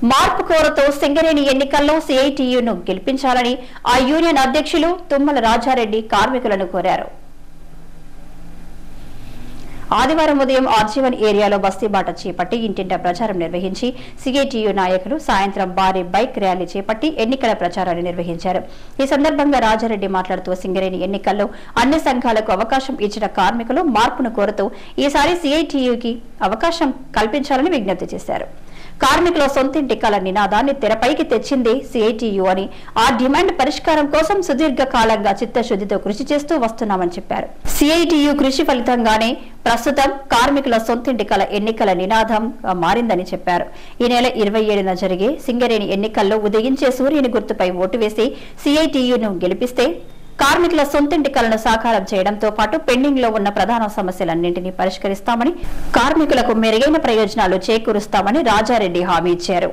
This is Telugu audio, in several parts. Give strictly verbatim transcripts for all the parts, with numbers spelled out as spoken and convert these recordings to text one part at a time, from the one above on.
మార్పు కోరుతూ సింగరేణి ఎన్నికల్లో సిఐటియును గెలిపించాలని ఆ యూనియన్ అధ్యక్షులు తుమ్మల రాజారెడ్డి కార్మికులను కోరారు. ఆదివారం ఉదయం ఆర్జీవన్ ఏరియాలో బస్తీబాట చేపట్టి ఇంటింటా ప్రచారం నిర్వహించి సిఐటియు నాయకులు సాయంత్రం భారీ బైక్ ర్యాలీ చేపట్టి ఎన్నికల ప్రచారాన్ని నిర్వహించారు. ఈ సందర్భంగా రాజారెడ్డి మాట్లాడుతూ సింగరేణి ఎన్నికల్లో అన్ని సంఘాలకు అవకాశం ఇచ్చిన కార్మికులు మార్పును కోరుతూ ఈసారి సిఐటియుకి అవకాశం కల్పించాలని విజ్ఞప్తి చేశారు. కార్మికుల సొంతింటి కల నినాదాన్ని తెరపైకి తెచ్చింది సిఐటియు అని, ఆ డిమాండ్ పరిష్కారం కోసం సుదీర్ఘ కాలంగా చిత్తశుద్దితో కృషి చేస్తూ వస్తున్నామని చెప్పారు. సిఐటియు కృషి ఫలితంగానే ప్రస్తుతం కార్మికుల సొంతింటి కల ఎన్నికల నినాదం మారిందని చెప్పారు. ఈ నెల ఇరవై ఏడున జరిగే సింగరేణి ఎన్నికల్లో ఉదయించే సూర్యుని గుర్తుపై ఓటు వేసి సిఐటియును గెలిపిస్తే కార్మికుల సొంతింటి కలను సాకారం చేయడంతో పాటు పెండింగ్ లో ఉన్న ప్రధాన సమస్యలన్నింటినీ పరిష్కరిస్తామని, కార్మికులకు మెరుగైన ప్రయోజనాలు చేకూరుస్తామని రాజారెడ్డి హామీ ఇచ్చారు.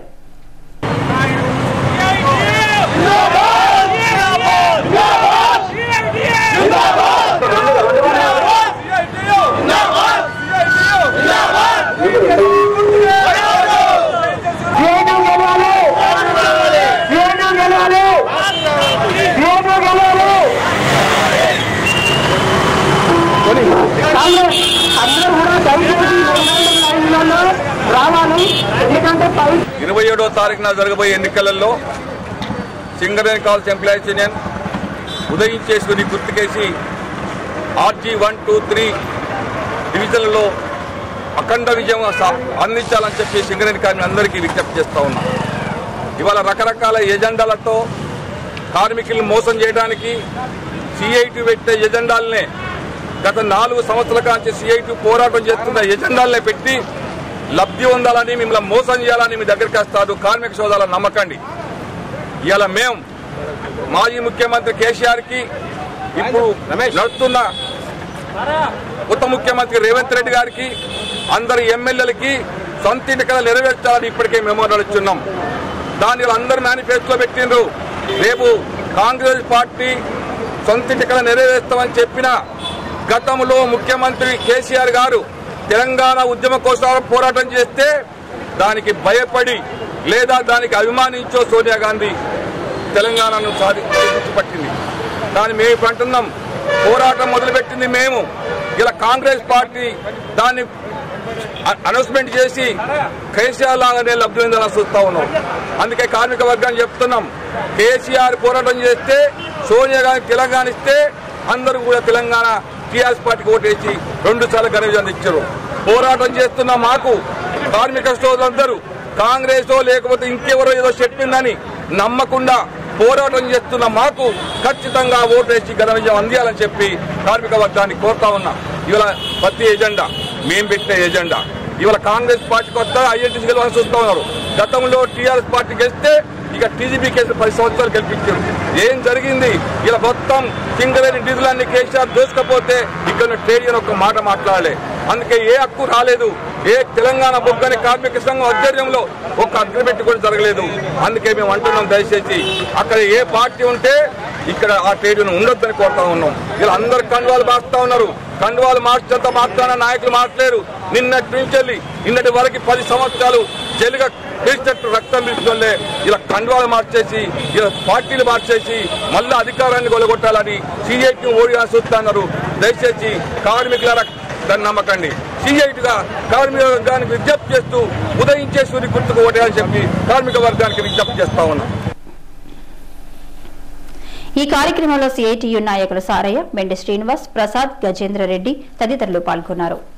ఇరవై ఏడో తారీఖున జరగబోయే ఎన్నికలలో సింగరేణి కాల్స్ ఎంప్లాయీస్ యూనియన్ ఉదయించే సూర్యుని గుర్తుకేసి ఆర్జీ వన్ టూ త్రీ డివిజన్లలో అఖండ విజయం అందించాలని చెప్పి సింగరేణి కార్మికులందరికీ విజ్ఞప్తి చేస్తూ ఉన్నాం. ఇవాళ రకరకాల ఎజెండాలతో కార్మికులను మోసం చేయడానికి సిఐటి పెట్టే ఎజెండాలనే గత నాలుగు సంవత్సరాల కాంచి సిఐటి పోరాటం చేస్తున్న ఎజెండాలనే పెట్టి లబ్ధి పొందాలని, మిమ్మల్ని మోసం చేయాలని మీ దగ్గరికి వస్తారు. కార్మిక సోదరులను నమ్మకండి. ఇవాళ మేము మాజీ ముఖ్యమంత్రి కేసీఆర్ కి ఇప్పుడు నడుస్తున్న కొత్త ముఖ్యమంత్రి రేవంత్ రెడ్డి గారికి అందరి ఎమ్మెల్యేలకి సొంత ఎన్నికలు నెరవేర్చాలని ఇప్పటికే మెమోరాలు ఇచ్చున్నాం. దాని అందరు మేనిఫెస్టోలో పెట్టిండ్రు. రేపు కాంగ్రెస్ పార్టీ సొంత ఎన్నికలు నెరవేర్స్తామని చెప్పిన గతంలో ముఖ్యమంత్రి కేసీఆర్ గారు తెలంగాణ ఉద్యమం కోసం పోరాటం చేస్తే దానికి భయపడి లేదా దానికి అభిమానించో సోనియా గాంధీ తెలంగాణను సాధించి పట్టింది. దాన్ని మేము అంటున్నాం, పోరాటం మొదలుపెట్టింది మేము. ఇలా కాంగ్రెస్ పార్టీ దాన్ని అనౌన్స్మెంట్ చేసి కేసీఆర్ లాగానే లబ్ధి పొందాలని చూస్తా ఉన్నాం. అందుకే కార్మిక వర్గాన్ని చెప్తున్నాం, కేసీఆర్ పోరాటం చేస్తే సోనియా గాంధీ తెలంగాణ ఇస్తే అందరూ కూడా తెలంగాణ టీఆర్ఎస్ పార్టీకి ఓటేసి రెండు సార్లు ఘన విజయం ఇచ్చారు. పోరాటం చేస్తున్న మాకు కార్మిక సోదరులందరూ కాంగ్రెస్ లేకపోతే ఇంకెవరో ఏదో చెప్పిందని నమ్మకుండా పోరాటం చేస్తున్న మాకు ఖచ్చితంగా ఓటేసి ఘన విజయం అందియాలని చెప్పి కార్మిక వర్గాన్ని కోరుతా ఉన్నాం. ఇవాళ ప్రతి ఎజెండా మేము పెట్టిన ఎజెండా. ఇవాళ కాంగ్రెస్ పార్టీకి వస్తా ఐఎన్టీసీ గెలవాలని చూస్తా ఉన్నారు. గతంలో టీఆర్ఎస్ పార్టీ గెలిస్తే ఇక టీజీపీ కేసు పది సంవత్సరాలు గెలిపించారు. ఏం జరిగింది? ఇలా మొత్తం సింగరేణి నిధులన్నీ కేసీఆర్ దోసుకపోతే ఇక్కడ ట్రేడ్ యూనియన్ ఒక మాట మాట్లాడలే. అందుకే ఏ హక్కు రాలేదు. ఏ తెలంగాణ బొగ్గని కార్మిక సంఘం ఆధ్వర్యంలో ఒక అగ్రిమెంట్ కూడా జరగలేదు. అందుకే మేము అంటున్నాం, దయచేసి అక్కడ ఏ పార్టీ ఉంటే ఇక్కడ ఆ ట్రేడ్ యూనియన్ ఉండొద్దని కోరుతా ఉన్నాం. ఇలా అందరు కండువాలు మార్చుతా ఉన్నారు. కండువాలు మార్చేంత మాత్రాన నాయకులు మార్చలేరు. నిన్నటి నుంచి నిన్నటి వరకు పది సంవత్సరాలు జైలుగా పిలిచేట్టు రక్తం పిలుస్తుండే ఇలా కండువాలు మార్చేసి ఇలా పార్టీలు మార్చేసి మళ్ళీ అధికారాన్ని కొలగొట్టాలని సిఐటి ఓడిగా చూస్తున్నారు. దయచేసి కార్మికుల దాన్ని నమ్మకండి. సిఐటిగా కార్మిక వర్గానికి విజ్ఞప్తి చేస్తూ ఉదయించే సూర్య గుర్తుకు ఓటేయాలని చెప్పి కార్మిక వర్గానికి విజ్ఞప్తి చేస్తా ఉన్నాం. ఈ కార్యక్రమంలో సిఐటియు నాయకులు సారయ్య, మెండి శ్రీనివాస్, ప్రసాద్, గజేంద్ర రెడ్డి తదితరులు పాల్గొన్నారు.